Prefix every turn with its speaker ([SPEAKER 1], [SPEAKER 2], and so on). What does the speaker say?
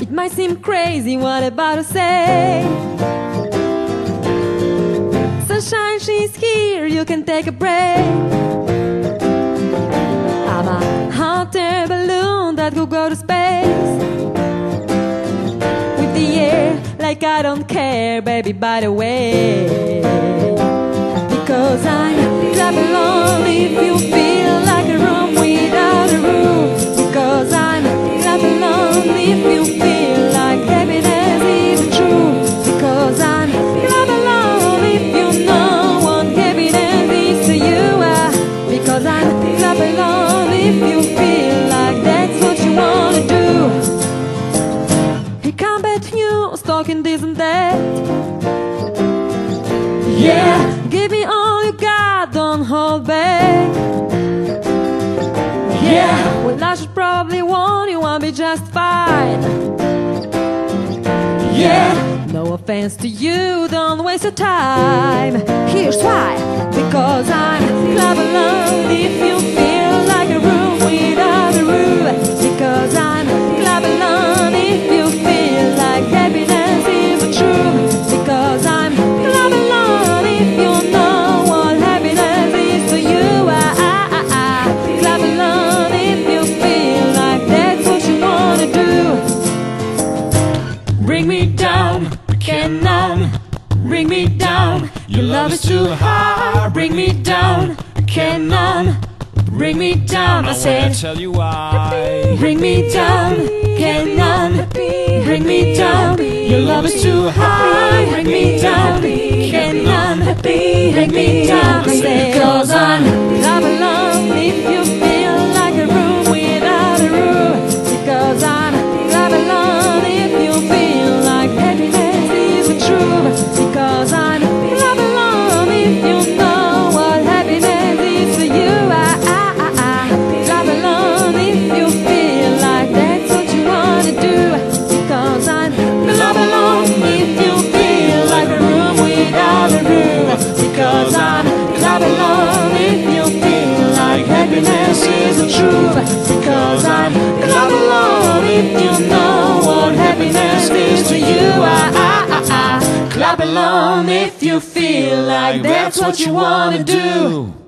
[SPEAKER 1] It might seem crazy what I'm about to say. Sunshine, she's here, you can take a break. I'm a hot air balloon that could go to space with the air, like I don't care, baby, by the way. Because I'm clap along if you feel like a room without a roof. Because I'm clap along if you feel like happiness is the truth. Because I'm clap along if you know what happiness is to you. Because I'm clap along if you feel like that's what you wanna do. He can't bet you talking this and that. Yeah, give me all you got, don't hold back. Yeah, well I should probably warn you, I'll be just fine. Yeah, no offense to you, don't waste your time. Here's why. Because I'm clap along if you feel like a room without a roof. Because I'm clap along if you feel like happiness is the truth. Because I'm clap along if you know what happiness is to you. Clap along if you feel like that's what you wanna do. Bring me down, can't numb. Bring me down, your love is too hard. Bring me down, can't numb. Bring me down, I said.
[SPEAKER 2] Tell you why.
[SPEAKER 1] Bring me down, can't numb. Bring me down, your love is too high. Bring me down, can't numb. Bring me down, I said. Because I'm clap along if you feel like a room without a roof. Because I'm clap along if you feel like happiness is the truth. Because I'm clap along if you know what happiness is to you. Clap along if you feel like that's what you wanna do. Because I'm clap along if you feel like a room without a roof. Because I'm clap along if you feel like happiness is the truth. Because I'm clap along if you know what happiness is to you. Clap along if you feel like that's what you wanna do.